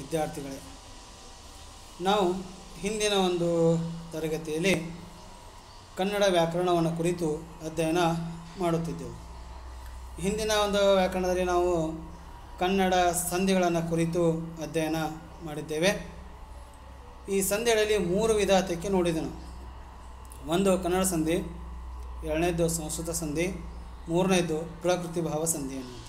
ವಿದ್ಯಾರ್ಥಿಗಳೇ, ನಾವು ಹಿಂದಿನ ಒಂದು ತರಗತಿಯಲ್ಲಿ ಕನ್ನಡ ವ್ಯಾಕರಣವನ್ನು ಕುರಿತು ಅಧ್ಯಯನ ಮಾಡುತ್ತಿದ್ದೆವು. ಹಿಂದಿನ ಒಂದು ವ್ಯಾಕರಣದಲ್ಲಿ ನಾವು ಕನ್ನಡ ಸಂಧಿಗಳನ್ನು ಕುರಿತು ಅಧ್ಯಯನ ಮಾಡಿದ್ದೇವೆ. ಈ ಸಂಧಿಗಳಲ್ಲಿ 3 ವಿಧಕ್ಕೆ ನೋಡಿದೆವು. ಒಂದು ಕನ್ನಡ ಸಂಧಿ, ಎರಡನೇದು ಸಂಸ್ಕೃತ ಸಂಧಿ, ಮೂರನೇದು ಪ್ರಕೃತಿ ಭಾವ ಸಂಧಿ ಅನ್ನುವಂಥದ್ದು.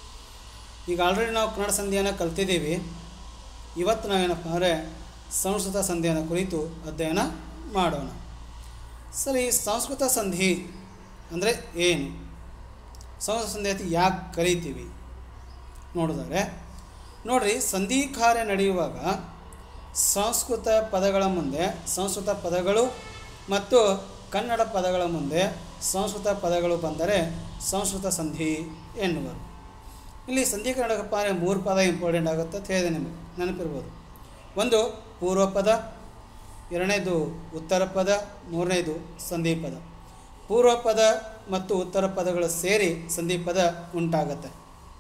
ಈಗ ಆಲ್ರೆಡಿ ನಾವು ಕನ್ನಡ ಸಂಧಿಯನ್ನು ಕಲ್ತಿದ್ದೀವಿ. ಇವತ್ತು ನಾವೇನಪ್ಪ ಅಂದರೆ ಸಂಸ್ಕೃತ ಸಂಧಿಯನ್ನು ಕುರಿತು ಅಧ್ಯಯನ ಮಾಡೋಣ. ಸರಿ, ಸಂಸ್ಕೃತ ಸಂಧಿ ಅಂದರೆ ಏನು? ಸಂಸ್ಕೃತ ಸಂಧಿ ಅಂತ ಯಾಕೆ ಕರೀತೀವಿ ನೋಡಿದರೆ, ನೋಡಿರಿ, ಸಂಧಿ ಕಾರ್ಯ ನಡೆಯುವಾಗ ಸಂಸ್ಕೃತ ಪದಗಳ ಮುಂದೆ ಸಂಸ್ಕೃತ ಪದಗಳು ಮತ್ತು ಕನ್ನಡ ಪದಗಳ ಮುಂದೆ ಸಂಸ್ಕೃತ ಪದಗಳು ಬಂದರೆ ಸಂಸ್ಕೃತ ಸಂಧಿ ಎನ್ನುವರು. ಇಲ್ಲಿ ಸಂಧಿ ಕನ್ನಡಪ್ಪ ಅಂದರೆ 3 ಪದ ಇಂಪಾರ್ಟೆಂಟ್ ಆಗುತ್ತೆ ಅಂತ ಹೇಳಿದೆ, ನಿಮಗೆ ನೆನಪಿರ್ಬೋದು. ಒಂದು ಪೂರ್ವ ಪದ, ಎರಡನೇದು ಉತ್ತರ ಪದ, ಮೂರನೇದು ಸಂಧಿ ಪದ. ಪೂರ್ವ ಪದ ಮತ್ತು ಉತ್ತರ ಪದಗಳು ಸೇರಿ ಸಂಧಿ ಪದ ಉಂಟಾಗತ್ತೆ.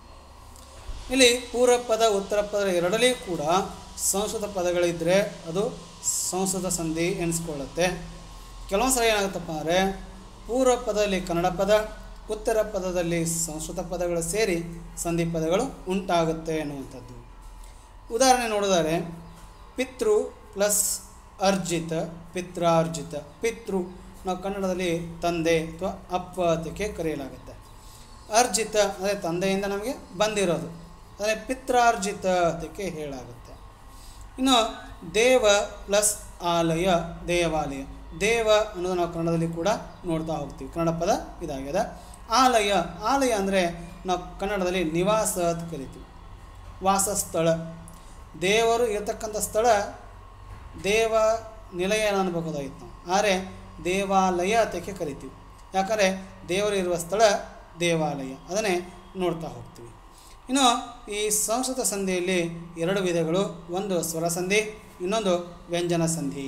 ಇಲ್ಲಿ ಪೂರ್ವ ಪದ ಉತ್ತರ ಪದ ಎರಡರಲ್ಲಿ ಕೂಡ ಸಂಸ್ಕೃತ ಪದಗಳಿದ್ದರೆ ಅದು ಸಂಸ್ಕೃತ ಸಂಧಿ ಎನಿಸ್ಕೊಳ್ಳುತ್ತೆ. ಕೆಲವೊಂದು ಸಲ ಏನಾಗುತ್ತಪ್ಪ ಅಂದರೆ ಪೂರ್ವ ಪದದಲ್ಲಿ ಕನ್ನಡ ಪದ, ಉತ್ತರ ಪದದಲ್ಲಿ ಸಂಸ್ಕೃತ ಪದಗಳು ಸೇರಿ ಸಂಧಿ ಪದಗಳು ಉಂಟಾಗುತ್ತೆ ಎನ್ನುವಂಥದ್ದು. ಉದಾಹರಣೆ ನೋಡಿದರೆ ಪಿತೃ ಪ್ಲಸ್ ಅರ್ಜಿತ, ಪಿತ್ರಾರ್ಜಿತ. ಪಿತೃ ನಾವು ಕನ್ನಡದಲ್ಲಿ ತಂದೆ ಅಥವಾ ಅಪ್ಪ ಅದಕ್ಕೆ ಕರೆಯಲಾಗುತ್ತೆ. ಅರ್ಜಿತ ಅಂದರೆ ತಂದೆಯಿಂದ ನಮಗೆ ಬಂದಿರೋದು, ಅಂದರೆ ಪಿತ್ರಾರ್ಜಿತ ಅದಕ್ಕೆ ಹೇಳಾಗುತ್ತೆ. ಇನ್ನು ದೇವ ಪ್ಲಸ್ ಆಲಯ, ದೇವಾಲಯ. ದೇವ ಅನ್ನೋದು ನಾವು ಕನ್ನಡದಲ್ಲಿ ಕೂಡ ನೋಡ್ತಾ ಹೋಗ್ತೀವಿ, ಕನ್ನಡ ಪದ ಇದಾಗಿದೆ. ಆಲಯ, ಆಲಯ ಅಂದರೆ ನಾವು ಕನ್ನಡದಲ್ಲಿ ನಿವಾಸ ಅಂತ ಕರಿತೀವಿ, ವಾಸಸ್ಥಳ. ದೇವರು ಇರತಕ್ಕಂಥ ಸ್ಥಳ ದೇವ ನಿಲಯ ಅನ್ಬೋದಾಗಿತ್ತು ನಾವು, ಆದರೆ ದೇವಾಲಯ ಅದಕ್ಕೆ ಕರಿತೀವಿ. ಯಾಕಂದರೆ ದೇವರು ಇರುವ ಸ್ಥಳ ದೇವಾಲಯ, ಅದನ್ನೇ ನೋಡ್ತಾ ಹೋಗ್ತೀವಿ. ಇನ್ನು ಈ ಸಂಸ್ಕೃತ ಸಂಧಿಯಲ್ಲಿ 2 ವಿಧಗಳು, ಒಂದು ಸ್ವರ ಸಂಧಿ, ಇನ್ನೊಂದು ವ್ಯಂಜನ ಸಂಧಿ.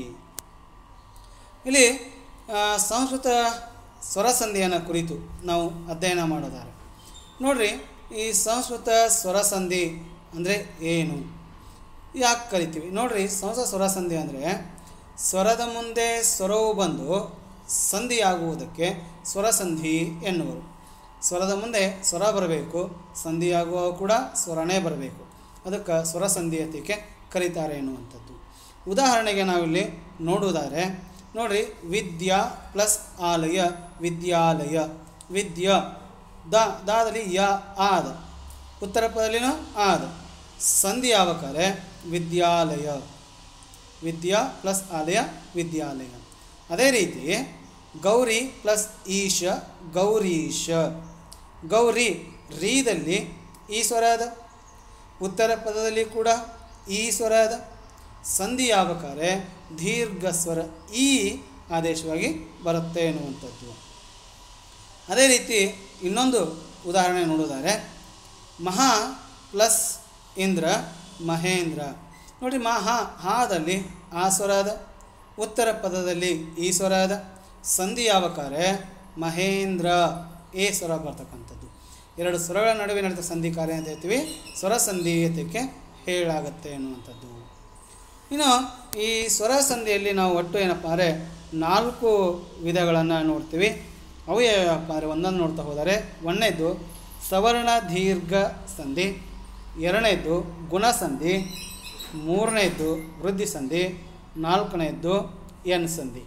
ಇಲ್ಲಿ ಸಂಸ್ಕೃತ ಸ್ವರ ಸಂಧಿಯನ್ನು ಕುರಿತು ನಾವು ಅಧ್ಯಯನ ಮಾಡೋದಾರೆ, ನೋಡಿರಿ, ಈ ಸಂಸ್ಕೃತ ಸ್ವರ ಸಂಧಿ ಅಂದರೆ ಏನು, ಯಾಕೆ ಕರಿತೀವಿ ನೋಡಿರಿ. ಸಂಸ್ಕೃತ ಸ್ವರ ಸಂಧಿ ಅಂದರೆ ಸ್ವರದ ಮುಂದೆ ಸ್ವರವು ಬಂದು ಸಂಧಿಯಾಗುವುದಕ್ಕೆ ಸ್ವರಸಂಧಿ ಎನ್ನುವರು. ಸ್ವರದ ಮುಂದೆ ಸ್ವರ ಬರಬೇಕು, ಸಂಧಿಯಾಗುವ ಕೂಡ ಸ್ವರನೇ ಬರಬೇಕು, ಅದಕ್ಕೆ ಸ್ವರಸಂಧಿ ಅದಕ್ಕೆ ಕರೀತಾರೆ ಎನ್ನುವಂಥದ್ದು. ಉದಾಹರಣೆಗೆ ನಾವಿಲ್ಲಿ ನೋಡುವುದಾದರೆ ನೋಡಿರಿ, ವಿದ್ಯಾ ಪ್ಲಸ್ ಆಲಯ, ವಿದ್ಯಾಲಯ. ವಿದ್ಯಾ ದಾದಲ್ಲಿ ಯ ಆದ, ಉತ್ತರ ಪದದಲ್ಲಿನೂ ಆದ, ಸಂಧಿ ಯಾವಕಾರೆ ವಿದ್ಯಾಲಯ. ವಿದ್ಯಾ ಪ್ಲಸ್ ಆಲಯ, ವಿದ್ಯಾಲಯ. ಅದೇ ರೀತಿ ಗೌರಿ ಪ್ಲಸ್ ಈಶ, ಗೌರೀಶ. ಗೌರಿ ರೀದಲ್ಲಿ ಈ ಸ್ವರ ಅದ, ಉತ್ತರ ಪದದಲ್ಲಿ ಕೂಡ ಈ ಸ್ವರ ಅದ, ಸಂಧಿ ಯಾವಕಾರೆ ದೀರ್ಘ ಸ್ವರ ಈ ಆದೇಶವಾಗಿ ಬರುತ್ತೆ ಎನ್ನುವಂಥದ್ದು. ಅದೇ ರೀತಿ ಇನ್ನೊಂದು ಉದಾಹರಣೆ ನೋಡೋದಾದರೆ ಮಹಾ ಪ್ಲಸ್ ಇಂದ್ರ, ಮಹೇಂದ್ರ. ನೋಡಿ, ಮಹಾ ಹಾದಲ್ಲಿ ಆ ಸ್ವರ ಅದ, ಉತ್ತರ ಪದದಲ್ಲಿ ಈ ಸ್ವರ ಅದ, ಸಂಧಿ ಯಾವಕಾರೆ ಮಹೇಂದ್ರ ಎ ಸ್ವರ ಬರ್ತಕ್ಕಂಥದ್ದು. 2 ಸ್ವರಗಳ ನಡುವೆ ನಡೆದ ಸಂಧಿ ಕಾರ್ಯ ಅಂತ ಹೇಳ್ತೀವಿ, ಸ್ವರ ಸಂಧಿ ಅದಕ್ಕೆ ಹೇಳಾಗುತ್ತೆ ಎನ್ನುವಂಥದ್ದು. ಇನ್ನು ಈ ಸ್ವರ ಸಂಧಿಯಲ್ಲಿ ನಾವು ಒಟ್ಟು ಏನಪ್ಪ ಅಂದರೆ 4 ವಿಧಗಳನ್ನು ನೋಡ್ತೀವಿ. ಅವು ಏನಪ್ಪ ಅಂದರೆ ಒಂದೊಂದು ನೋಡ್ತಾ ಹೋದರೆ, ಒಂದನೇದು ಸವರ್ಣ ದೀರ್ಘ ಸಂಧಿ, ಎರಡನೇದು ಗುಣಸಂಧಿ, ಮೂರನೇದು ವೃದ್ಧಿ ಸಂಧಿ, ನಾಲ್ಕನೇದು ಎನ್ ಸಂಧಿ.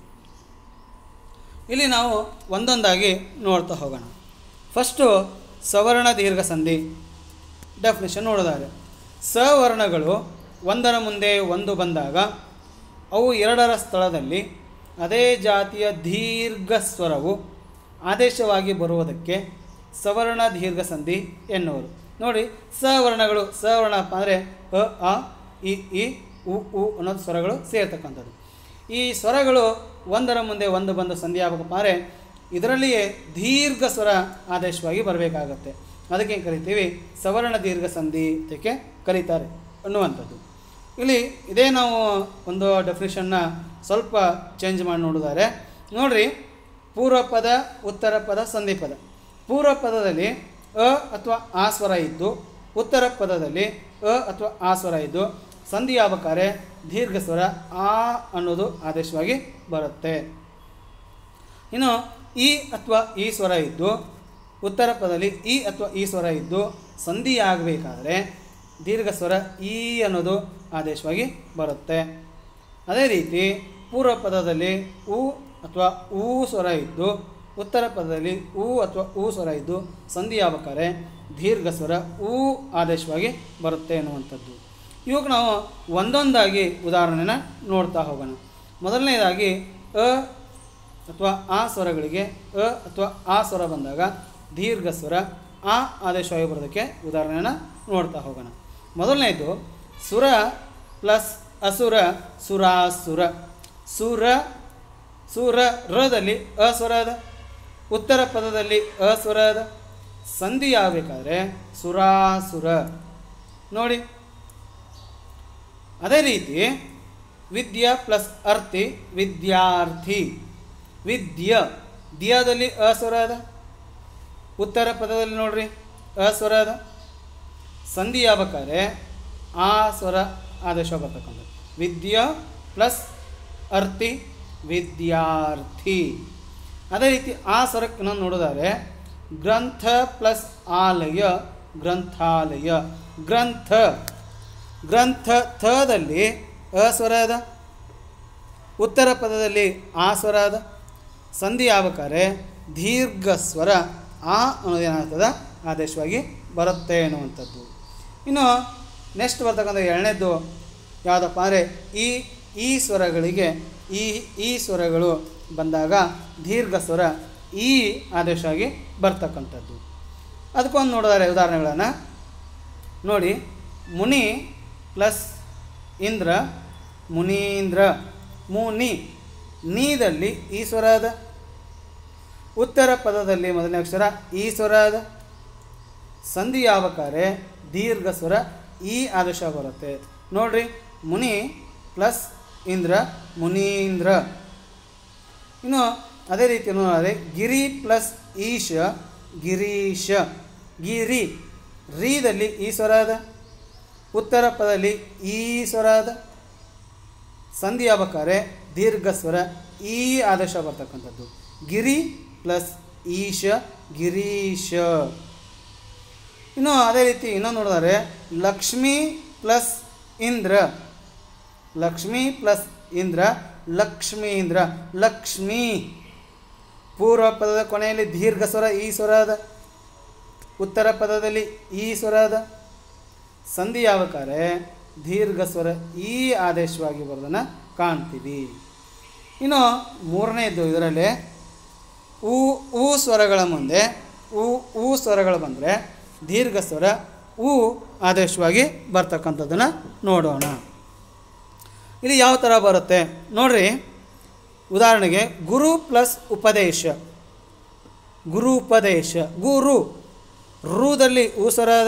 ಇಲ್ಲಿ ನಾವು ಒಂದೊಂದಾಗಿ ನೋಡ್ತಾ ಹೋಗೋಣ. ಫಸ್ಟು ಸವರ್ಣ ದೀರ್ಘ ಸಂಧಿ ಡೆಫಿನೇಷನ್ ನೋಡೋದಾದರೆ, ಸವರ್ಣಗಳು ಒಂದರ ಮುಂದೆ ಒಂದು ಬಂದಾಗ ಅವು 2ರ ಸ್ಥಳದಲ್ಲಿ ಅದೇ ಜಾತಿಯ ದೀರ್ಘ ಸ್ವರವು ಆದೇಶವಾಗಿ ಬರುವುದಕ್ಕೆ ಸವರ್ಣ ದೀರ್ಘ ಸಂಧಿ ಎನ್ನುವರು. ನೋಡಿ, ಸವರ್ಣಗಳು, ಸವರ್ಣಪ್ಪ ಅಂದರೆ ಅ, ಆ, ಇ, ಉ ಅನ್ನೋದು ಸ್ವರಗಳು ಸೇರ್ತಕ್ಕಂಥದ್ದು. ಈ ಸ್ವರಗಳು ಒಂದರ ಮುಂದೆ ಒಂದು ಬಂದು ಸಂಧಿ ಆಗಬೇಕಪ್ಪ ಅಂದರೆ ಇದರಲ್ಲಿಯೇ ದೀರ್ಘ ಸ್ವರ ಆದೇಶವಾಗಿ ಬರಬೇಕಾಗತ್ತೆ. ಅದಕ್ಕೆ ಕರಿತೀವಿ ಸವರ್ಣ ದೀರ್ಘ ಸಂಧಿ ಅದಕ್ಕೆ ಕರೀತಾರೆ ಅನ್ನುವಂಥದ್ದು. ಇಲ್ಲಿ ಇದೇ ನಾವು ಒಂದು ಡೆಫಿನೇಷನ್ನ ಸ್ವಲ್ಪ ಚೇಂಜ್ ಮಾಡಿ ನೋಡಿದರೆ, ನೋಡಿರಿ, ಪೂರ್ವ ಪದ, ಉತ್ತರ ಪದ, ಸಂಧಿ ಪದ. ಪೂರ್ವ ಪದದಲ್ಲಿ ಅ ಅಥವಾ ಆ ಸ್ವರ ಇದ್ದು, ಉತ್ತರ ಪದದಲ್ಲಿ ಅ ಅಥವಾ ಆ ಸ್ವರ ಇದ್ದು, ಸಂಧಿ ಆಗ್ಬೇಕಾದ್ರೆ ದೀರ್ಘ ಸ್ವರ ಆ ಅನ್ನೋದು ಆದೇಶವಾಗಿ ಬರುತ್ತೆ. ಇನ್ನು ಈ ಅಥವಾ ಈ ಸ್ವರ ಇದ್ದು ಉತ್ತರ ಪದದಲ್ಲಿ ಈ ಅಥವಾ ಈ ಸ್ವರ ಇದ್ದು ಸಂಧಿ ಆಗಬೇಕಾದ್ರೆ ದೀರ್ಘ ಸ್ವರ ಈ ಅನ್ನೋದು ಆದೇಶವಾಗಿ ಬರುತ್ತೆ. ಅದೇ ರೀತಿ ಪೂರ್ವ ಪದದಲ್ಲಿ ಉ ಅಥವಾ ಊ ಸ್ವರ ಇದ್ದು ಉತ್ತರ ಪದದಲ್ಲಿ ಉ ಅಥವಾ ಊ ಸ್ವರ ಇದ್ದು ಸಂಧಿ ಆಗ್ಬೇಕಾದ್ರೆ ದೀರ್ಘ ಸ್ವರ ಊ ಆದೇಶವಾಗಿ ಬರುತ್ತೆ ಎನ್ನುವಂಥದ್ದು. ಇವಾಗ ನಾವು ಒಂದೊಂದಾಗಿ ಉದಾಹರಣೆನ ನೋಡ್ತಾ ಹೋಗೋಣ. ಮೊದಲನೇದಾಗಿ ಅ ಅಥವಾ ಆ ಸ್ವರಗಳಿಗೆ ಅ ಅಥವಾ ಆ ಸ್ವರ ಬಂದಾಗ ದೀರ್ಘ ಸ್ವರ ಆ ಆದೇಶವಾಗಿ ಬರೋದಕ್ಕೆ ಉದಾಹರಣೆನ ನೋಡ್ತಾ ಹೋಗೋಣ. ಮೊದಲನೇದು ಸುರ ಪ್ಲಸ್ ಅಸುರ ಸುರಾಸುರ. ಸುರ ಸುರ ರದಲ್ಲಿ ಅಸ್ವರ ಅದ, ಉತ್ತರ ಪದದಲ್ಲಿ ಅಸ್ವರ ಅದ, ಸಂಧಿ ಆಗಬೇಕಾದ್ರೆ ಸುರಾಸುರ ನೋಡಿ. ಅದೇ ರೀತಿ ವಿದ್ಯಾ ಪ್ಲಸ್ ಅರ್ಥಿ ವಿದ್ಯಾರ್ಥಿ. ವಿದ್ಯ ದಿಯಾದಲ್ಲಿ ಅಸ್ವರ ಅದ, ಉತ್ತರ ಪದದಲ್ಲಿ ನೋಡ್ರಿ ಅಸ್ವರ ಅದ, ಸಂಧಿ ಆಗ್ಬೇಕಾದ್ರೆ ಆ ಸ್ವರ ಆದೇಶ ಬರ್ತಕ್ಕಂಥದ್ದು. ವಿದ್ಯಾ ಪ್ಲಸ್ ಅರ್ಥಿ ವಿದ್ಯಾರ್ಥಿ. ಅದೇ ರೀತಿ ಆ ಸ್ವರಕ್ಕೆ ಇನ್ನೊಂದು ನೋಡೋದಾದರೆ ಗ್ರಂಥ ಪ್ಲಸ್ ಆಲಯ ಗ್ರಂಥಾಲಯ. ಗ್ರಂಥ ಗ್ರಂಥ ಥದಲ್ಲಿ ಅಸ್ವರ ಅದ, ಉತ್ತರ ಪದದಲ್ಲಿ ಆ ಸ್ವರ ಅದ, ಸಂಧಿ ಆಗ್ಬೇಕಾದ್ರೆ ದೀರ್ಘ ಸ್ವರ ಆ ಅನ್ನೋದೇನಾಗ್ತದೆ ಆದೇಶವಾಗಿ ಬರುತ್ತೆ ಎನ್ನುವಂಥದ್ದು. ಇನ್ನು ನೆಕ್ಸ್ಟ್ ಬರ್ತಕ್ಕಂಥ ಎರಡನೇದು ಯಾವುದಪ್ಪ ಅಂದರೆ ಈ ಸ್ವರಗಳಿಗೆ ಈ ಸ್ವರಗಳು ಬಂದಾಗ ದೀರ್ಘ ಸ್ವರ ಈ ಆದೇಶವಾಗಿ ಬರ್ತಕ್ಕಂಥದ್ದು. ಅದಕ್ಕೊಂದು ನೋಡಿದರೆ ಉದಾಹರಣೆಗಳನ್ನು ನೋಡಿ. ಮುನಿ ಪ್ಲಸ್ ಇಂದ್ರ ಮುನೀಂದ್ರ. ಮುನಿ ನೀದಲ್ಲಿ ಈ ಸ್ವರ ಅದ, ಉತ್ತರ ಪದದಲ್ಲಿ ಮೊದಲನೇ ಅಕ್ಷರ ಈ ಸ್ವರ ಅದ, ಸಂಧಿ ಆಗ್ಬೇಕಾದ್ರೆ ದೀರ್ಘ ಸ್ವರ ಈ ಆದೇಶ ಬರುತ್ತೆ ನೋಡ್ರಿ. ಮುನಿ ಪ್ಲಸ್ ಇಂದ್ರ ಮುನೀಂದ್ರ. ಇನ್ನು ಅದೇ ರೀತಿ ನೋಡಿದ್ರೆ ಗಿರಿ ಪ್ಲಸ್ ಈಶ ಗಿರೀಶ. ಗಿರಿ ರೀದಲ್ಲಿ ಈ ಸ್ವರ ಅದ, ಉತ್ತರ ಪದದಲ್ಲಿ ಈ ಸ್ವರ ಅದ, ಸಂಧಿ ಆಗ್ಬೇಕಾದ್ರೆ ದೀರ್ಘ ಸ್ವರ ಈ ಆದೇಶ ಬರ್ತಕ್ಕಂಥದ್ದು. ಗಿರಿ ಪ್ಲಸ್ ಈಶ ಗಿರೀಶ. ಇನ್ನು ಅದೇ ರೀತಿ ಇನ್ನೊಂದು ನೋಡಿದರೆ ಲಕ್ಷ್ಮೀ ಪ್ಲಸ್ ಇಂದ್ರ. ಲಕ್ಷ್ಮೀ ಪ್ಲಸ್ ಇಂದ್ರ ಲಕ್ಷ್ಮೀಂದ್ರ. ಲಕ್ಷ್ಮೀ ಪೂರ್ವ ಪದದ ಕೊನೆಯಲ್ಲಿ ದೀರ್ಘ ಸ್ವರ ಈ ಸ್ವರ ಅದ, ಉತ್ತರ ಪದದಲ್ಲಿ ಈ ಸ್ವರ ಅದ, ಸಂಧಿ ಆಗ್ಬೇಕಾದ್ರೆ ದೀರ್ಘ ಸ್ವರ ಈ ಆದೇಶವಾಗಿ ಬರೋದನ್ನು ಕಾಣ್ತೀವಿ. ಇನ್ನು ಮೂರನೇದು ಇದರಲ್ಲಿ ಊ ಸ್ವರಗಳ ಮುಂದೆ ಊ ಸ್ವರಗಳು ಬಂದರೆ ದೀರ್ಘ ಸ್ವರ ಊ ಆದೇಶವಾಗಿ ಬರ್ತಕ್ಕಂಥದ್ದನ್ನು ನೋಡೋಣ. ಇಲ್ಲಿ ಯಾವ ಥರ ಬರುತ್ತೆ ನೋಡ್ರಿ. ಉದಾಹರಣೆಗೆ ಗುರು ಪ್ಲಸ್ ಉಪದೇಶ. ಗುರು ಉಪದೇಶ. ಗುರು ರುದಲ್ಲಿ ಊ ಸ್ವರ ಅದ,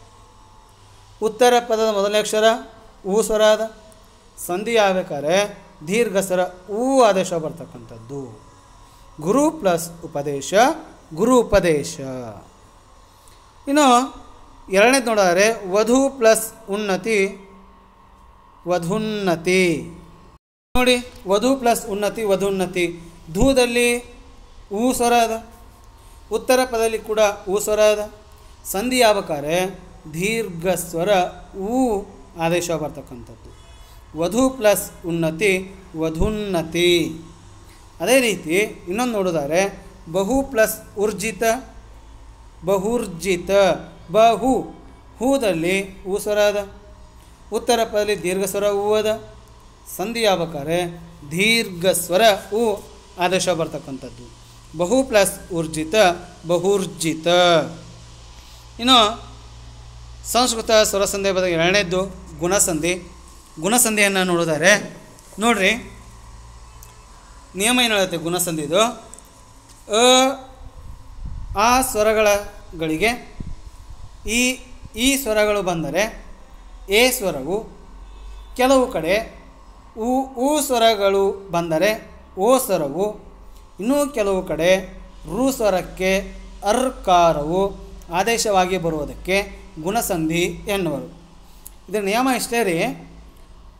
ಉತ್ತರ ಪದದ ಮೊದಲನೇ ಅಕ್ಷರ ಊ ಸ್ವರ ಅದ, ಸಂಧಿ ಆಗ್ಬೇಕಾದ್ರೆ ದೀರ್ಘ ಸ್ವರ ಊ ಆದೇಶ ಬರ್ತಕ್ಕಂಥದ್ದು. ಗುರು ಪ್ಲಸ್ ಉಪದೇಶ ಗುರು ಉಪದೇಶ. ಇನ್ನು ಎರಡನೇದು ನೋಡಿದರೆ ವಧು ಪ್ಲಸ್ ಉನ್ನತಿ ವಧುನ್ನತಿ. ನೋಡಿ ವಧು ಪ್ಲಸ್ ಉನ್ನತಿ ವಧುನ್ನತಿ. ಧೂದಲ್ಲಿ ಊ ಸ್ವರ ಅದ, ಉತ್ತರ ಪದದಲ್ಲಿ ಕೂಡ ಊ ಸ್ವರ ಅದ, ಸಂಧಿ ಆಗ್ಬೇಕಾದ್ರೆ ದೀರ್ಘ ಸ್ವರ ಊ ಆದೇಶ ಬರ್ತಕ್ಕಂಥದ್ದು. ವಧು ಪ್ಲಸ್ ಉನ್ನತಿ ವಧುನ್ನತಿ. ಅದೇ ರೀತಿ ಇನ್ನೊಂದು ನೋಡಿದರೆ ಬಹು ಪ್ಲಸ್ ಉರ್ಜಿತ ಬಹುರ್ಜಿತ. ಬಹು ಹೂದಲ್ಲಿ ಊ ಸ್ವರ ಅದ, ಉತ್ತರ ಪದದಲ್ಲಿ ದೀರ್ಘ ಸ್ವರ ಊ ಅದ, ಸಂಧಿ ಆಗ್ಬೇಕಾದ್ರೆ ದೀರ್ಘ ಸ್ವರ ಊ ಆದೇಶ ಬರ್ತಕ್ಕಂಥದ್ದು. ಬಹು ಪ್ಲಸ್ ಉರ್ಜಿತ ಬಹುರ್ಜಿತ. ಇನ್ನು ಸಂಸ್ಕೃತ ಸ್ವರಸಂಧಿ ಬದ ಎರಡನೇದ್ದು ಗುಣಸಂಧಿ. ಗುಣಸಂಧಿಯನ್ನು ನೋಡಿದರೆ ನೋಡ್ರಿ ನಿಯಮ ಏನು ಹೇಳುತ್ತೆ ಗುಣಸಂಧಿದು. ಆ ಸ್ವರಗಳಿಗೆ ಈ ಸ್ವರಗಳು ಬಂದರೆ ಎ ಸ್ವರವು, ಕೆಲವು ಕಡೆ ಊ ಸ್ವರಗಳು ಬಂದರೆ ಓ ಸ್ವರವು, ಇನ್ನೂ ಕೆಲವು ಕಡೆ ರು ಸ್ವರಕ್ಕೆ ಅರ್ಕಾರವು ಆದೇಶವಾಗಿ ಬರುವುದಕ್ಕೆ ಗುಣಸಂಧಿ ಎನ್ನುವರು. ಇದರ ನಿಯಮ ಇಷ್ಟೇ ರೀ.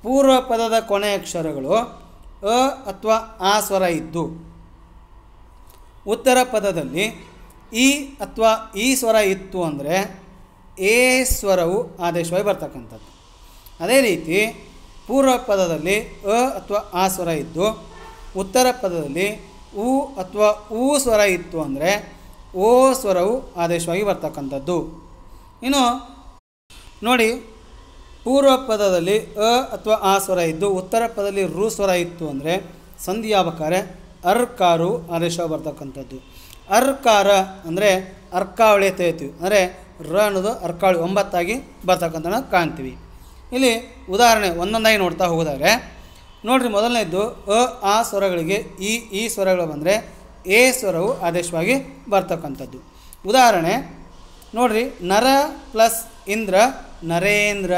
ಪೂರ್ವ ಪದದ ಕೊನೆಯ ಅಕ್ಷರಗಳು ಅ ಅಥವಾ ಆ ಸ್ವರ ಇದ್ದು ಉತ್ತರ ಪದದಲ್ಲಿ ಇ ಅಥವಾ ಈ ಸ್ವರ ಇತ್ತು ಅಂದರೆ ಎ ಸ್ವರವು ಆದೇಶವಾಗಿ ಬರ್ತಕ್ಕಂಥದ್ದು. ಅದೇ ರೀತಿ ಪೂರ್ವ ಪದದಲ್ಲಿ ಅ ಅಥವಾ ಆ ಸ್ವರ ಇದ್ದು ಉತ್ತರ ಪದದಲ್ಲಿ ಉ ಅಥವಾ ಊ ಸ್ವರ ಇತ್ತು ಅಂದರೆ ಓ ಸ್ವರವು ಆದೇಶವಾಗಿ ಬರ್ತಕ್ಕಂಥದ್ದು. ಇನ್ನು ನೋಡಿ, ಪೂರ್ವ ಪದದಲ್ಲಿ ಅ ಅಥವಾ ಆ ಸ್ವರ ಇದ್ದು ಉತ್ತರ ಪದದಲ್ಲಿ ರು ಸ್ವರ ಇತ್ತು ಅಂದರೆ ಸಂಧಿಯಾಗಬೇಕಾದ್ರೆ ಅರ್ಕಾರು ಆದೇಶ ಬರ್ತಕ್ಕಂಥದ್ದು. ಅರ್ಕಾರ ಅಂದರೆ ಅರ್ಕಾವಳಿ ಅಂತ ಹೇಳ್ತೀವಿ, ಅಂದರೆ ರ ಅನ್ನೋದು ಅರ್ಕಾವಳಿ 9 ಬರ್ತಕ್ಕಂಥ ಕಾಣ್ತೀವಿ. ಇಲ್ಲಿ ಉದಾಹರಣೆ ಒಂದೊಂದಾಗಿ ನೋಡ್ತಾ ಹೋಗೋದಾದ್ರೆ ನೋಡಿರಿ, ಮೊದಲನೇದ್ದು ಅ ಆ ಸ್ವರಗಳಿಗೆ ಈ ಸ್ವರಗಳು ಬಂದರೆ ಎ ಸ್ವರವು ಆದೇಶವಾಗಿ ಬರ್ತಕ್ಕಂಥದ್ದು. ಉದಾಹರಣೆ ನೋಡಿರಿ, ನರ ಪ್ಲಸ್ ಇಂದ್ರ ನರೇಂದ್ರ.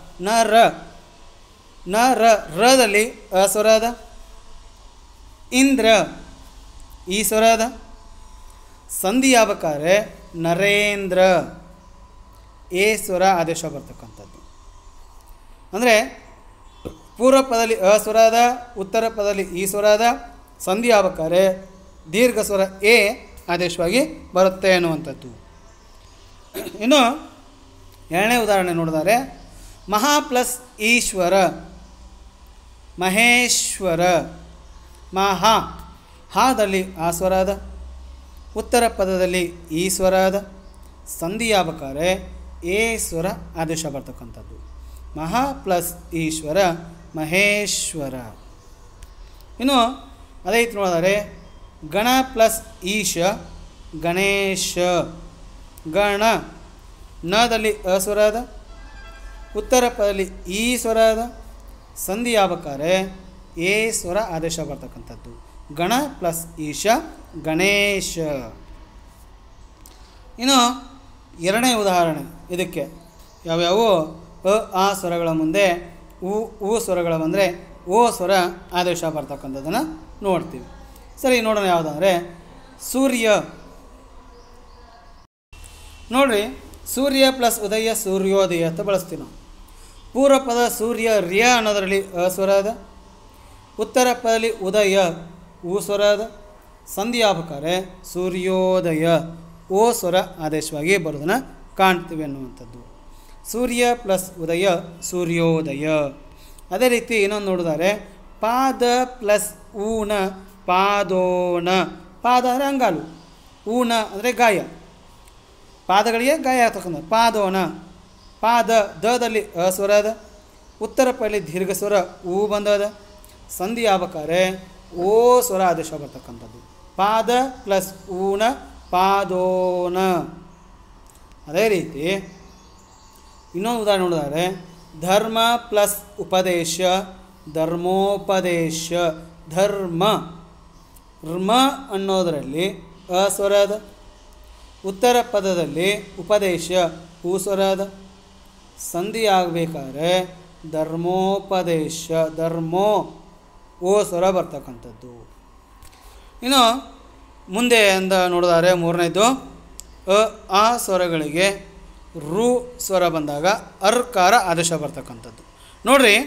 ನ ರದಲ್ಲಿ ಅ ಸ್ವರ ಅದ, ಇಂದ್ರ ಈ ಸ್ವರ ಅದ. ಸಂಧಿ ಆಗ್ಬೇಕಾದ್ರೆ ನರೇಂದ್ರ ಎ ಸ್ವರ ಆದೇಶ ಬರ್ತಕ್ಕಂಥದ್ದು. ಅಂದರೆ ಪೂರ್ವ ಪದದಲ್ಲಿ ಅ ಸ್ವರ ಅದ, ಉತ್ತರ ಪದದಲ್ಲಿ ಈ ಸ್ವರ ಅದ. ಸಂಧಿ ಆಗ್ಬೇಕಾದ್ರೆ ದೀರ್ಘ ಸ್ವರ ಎ ಆದೇಶವಾಗಿ ಬರುತ್ತೆ ಅನ್ನುವಂಥದ್ದು. ಇನ್ನು ಎರಡನೇ ಉದಾಹರಣೆ ನೋಡಿದರೆ ಮಹಾ ಪ್ಲಸ್ ಈಶ್ವರ ಮಹೇಶ್ವರ. ಮಹಾ ಹಾದಲ್ಲಿ ಆ ಸ್ವರ ಅದ, ಉತ್ತರ ಪದದಲ್ಲಿ ಈ ಸ್ವರ ಅದ. ಸಂಧಿ ಆಗ್ಬೇಕಾದ್ರೆ ಎ ಸ್ವರ ಆದೇಶ ಬರ್ತಕ್ಕಂಥದ್ದು. ಮಹಾ ಪ್ಲಸ್ ಈಶ್ವರ ಮಹೇಶ್ವರ. ಇನ್ನು ಅದೇ ರೀತಿ ನೋಡಿದರೆ ಗಣ ಪ್ಲಸ್ ಈಶ ಗಣೇಶ. ಗಣ ನದಲ್ಲಿ ಅ ಸ್ವರ ಅದ, ಉತ್ತರ ಪದದಲ್ಲಿ ಈ ಸ್ವರ ಅದ. ಸಂಧಿ ಆಗ್ಬೇಕಾದ್ರೆ ಎ ಸ್ವರ ಆದೇಶ ಬರ್ತಕ್ಕಂಥದ್ದು. ಗಣ ಪ್ಲಸ್ ಈಶ ಗಣೇಶ. ಇನ್ನು ಎರಡನೇ ಉದಾಹರಣೆ ಇದಕ್ಕೆ ಯಾವ್ಯಾವು ಅ ಆ ಸ್ವರಗಳ ಮುಂದೆ ಉ ಸ್ವರಗಳ ಬಂದರೆ ಓ ಸ್ವರ ಆದೇಶ ಬರ್ತಕ್ಕಂಥದ್ದನ್ನು ನೋಡ್ತೀವಿ. ಸರಿ, ನೋಡೋಣ ಯಾವುದಂದರೆ ಸೂರ್ಯ. ನೋಡಿರಿ, ಸೂರ್ಯ ಪ್ಲಸ್ ಉದಯ ಸೂರ್ಯೋದಯ ಅಂತ ಬಳಸ್ತೀವಿ ನಾವು. ಪೂರ್ವ ಪದ ಸೂರ್ಯ ರ್ಯ ಅನ್ನೋದರಲ್ಲಿ ಅ ಸ್ವರ ಅದ, ಉತ್ತರ ಪದದಲ್ಲಿ ಉದಯ ಉ ಸ್ವರ ಅದ. ಸಂಧಿ ಆಗ್ಬೇಕಾದ್ರೆ ಸೂರ್ಯೋದಯ ಓ ಸ್ವರ ಆದೇಶವಾಗಿ ಬರೋದನ್ನು ಕಾಣ್ತೀವಿ ಅನ್ನುವಂಥದ್ದು. ಸೂರ್ಯ ಪ್ಲಸ್ ಉದಯ ಸೂರ್ಯೋದಯ. ಅದೇ ರೀತಿ ಇನ್ನೊಂದು ನೋಡಿದರೆ ಪಾದ ಪ್ಲಸ್ ಊನ ಪಾದೋನ. ಪಾದ ಅಂದರೆ ಅಂಗಾಲು, ಊನ ಅಂದರೆ ಗಾಯ, ಪಾದಗಳಿಗೆ ಗಾಯ ಆಗ್ತಕ್ಕಂಥ ಪಾದೋನ. ಪಾದ ದದಲ್ಲಿ ಅ ಸ್ವರ ಅದ, ಉತ್ತರ ಪದದಲ್ಲಿ ದೀರ್ಘ ಸ್ವರ ಊ ಬಂದದ. ಸಂಧಿ ಆಗ್ಬೇಕಾದ್ರೆ ಓ ಸ್ವರ ಆದೇಶ ಬರ್ತಕ್ಕಂಥದ್ದು. ಪಾದ ಪ್ಲಸ್ ಊನ ಪಾದೋನ. ಅದೇ ರೀತಿ ಇನ್ನೊಂದು ಉದಾಹರಣೆ ನೋಡಿದರೆ ಧರ್ಮ ಪ್ಲಸ್ ಉಪದೇಶ ಧರ್ಮೋಪದೇಶ. ಧರ್ಮ ರ್ಮ ಅನ್ನೋದರಲ್ಲಿ ಅ ಸ್ವರ ಅದ, ಉತ್ತರ ಪದದಲ್ಲಿ ಉಪದೇಶ ಹೂ ಸ್ವರ ಅದ. ಸಂಧಿ ಆಗಬೇಕಾದ್ರೆ ಧರ್ಮೋಪದೇಶ ಧರ್ಮೋ ಓ ಸ್ವರ ಬರ್ತಕ್ಕಂಥದ್ದು. ಇನ್ನು ಮುಂದೆ ಅಂತ ನೋಡಿದರೆ ಮೂರನೇದು ಅ ಆ ಸ್ವರಗಳಿಗೆ ರು ಸ್ವರ ಬಂದಾಗ ಅರ್ಕಾರ ಆದೇಶ ಬರ್ತಕ್ಕಂಥದ್ದು. ನೋಡ್ರಿ,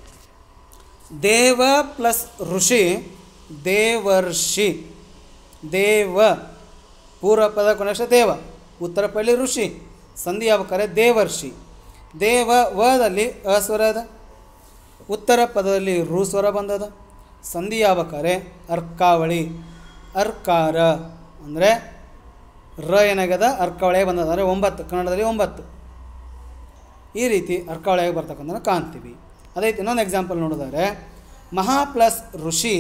ದೇವ ಪ್ಲಸ್ ಋಷಿ ದೇವರ್ಷಿ. ದೇವ ಪೂರ್ವ ಪದ ಕೊನೆಕ್ಷ ದೇವ, ಉತ್ತರ ಪದದಲ್ಲಿ ಋಷಿ. ಸಂಧಿ ಆಗ್ಬೇಕಾದ್ರೆ ದೇವರ್ಷಿ. ದೇವ ವದಲ್ಲಿ ಅ ಸ್ವರ ಅದ, ಉತ್ತರ ಪದದಲ್ಲಿ ರು ಸ್ವರ ಬಂದದ. ಸಂಧಿ ಆಗ್ಬೇಕಾದ್ರೆ ಅರ್ಕಾವಳಿ ಅರ್ಕಾರ ಅಂದರೆ ರ ಏನಾಗ್ಯದ ಅರ್ಕಾವಳಿಯಾಗಿ ಬಂದದ, ಅಂದರೆ 9 ಕನ್ನಡದಲ್ಲಿ 9 ಈ ರೀತಿ ಅರ್ಕಾವಳಿಯಾಗಿ ಬರ್ತಕ್ಕಂಥ ಕಾಣ್ತೀವಿ. ಅದೇ ರೀತಿ ಇನ್ನೊಂದು ಎಕ್ಸಾಂಪಲ್ ನೋಡಿದರೆ ಮಹಾ ಪ್ಲಸ್ ಋಷಿ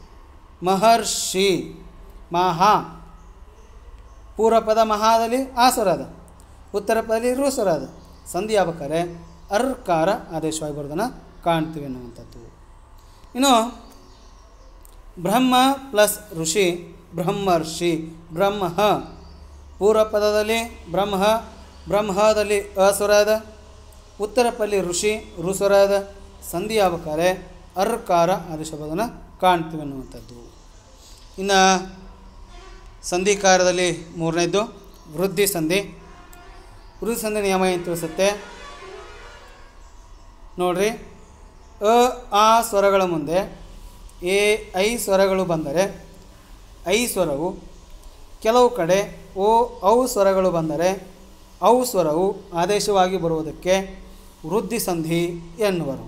ಮಹರ್ಷಿ. ಮಹಾ ಪೂರ್ವ ಪದ ಮಹಾದಲ್ಲಿ ಆ ಸ್ವರ ಅದ, ಉತ್ತರ ಪದದಲ್ಲಿ ರು ಸ್ವರ ಅದ. ಸಂಧಿ ಆಗ್ಬೇಕಾದ್ರೆ ಅರ್ಕಾರ ಆದೇಶವಾಗಿ ಬರೋದನ್ನು ಕಾಣ್ತೀವಿ ಅನ್ನುವಂಥದ್ದು. ಇನ್ನು ಬ್ರಹ್ಮ ಪ್ಲಸ್ ಋಷಿ ಬ್ರಹ್ಮರ್ಷಿ. ಬ್ರಹ್ಮ ಪೂರ್ವ ಪದದಲ್ಲಿ ಬ್ರಹ್ಮ, ಬ್ರಹ್ಮದಲ್ಲಿ ಅ ಸ್ವರ ಅದ, ಉತ್ತರ ಪದದಲ್ಲಿ ಋಷಿ ರು ಸ್ವರ ಅದ. ಸಂಧಿ ಆಗ್ಬೇಕಾದ್ರೆ ಅರ್ಕಾರ ಆದೇಶ ಬರೋದನ್ನು ಕಾಣ್ತೀವಿ ಅನ್ನುವಂಥದ್ದು. ಇನ್ನು ಸಂಧಿಕಾರದಲ್ಲಿ ಮೂರನೇದು ವೃದ್ಧಿ ಸಂಧಿ. ವೃದ್ಧಿ ಸಂಧಿ ನಿಯಮ ಏನು ತಿಳಿಸುತ್ತೆ ನೋಡ್ರಿ, ಅ ಆ ಸ್ವರಗಳ ಮುಂದೆ ಎ ಐ ಸ್ವರಗಳು ಬಂದರೆ ಐ ಸ್ವರವು, ಕೆಲವು ಕಡೆ ಓ ಔ ಸ್ವರಗಳು ಬಂದರೆ ಔ ಸ್ವರವು ಆದೇಶವಾಗಿ ಬರುವುದಕ್ಕೆ ವೃದ್ಧಿ ಸಂಧಿ ಎನ್ನುವರು.